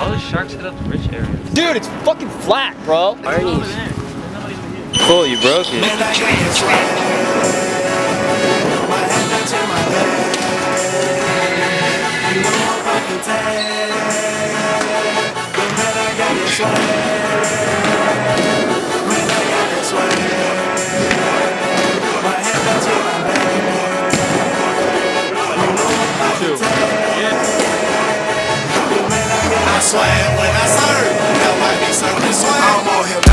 All the sharks hit up the rich area. Dude, it's fucking flat, bro. Arnie's. Cool, you broke it. I swear when I serve, that might be something swag. I'm on him.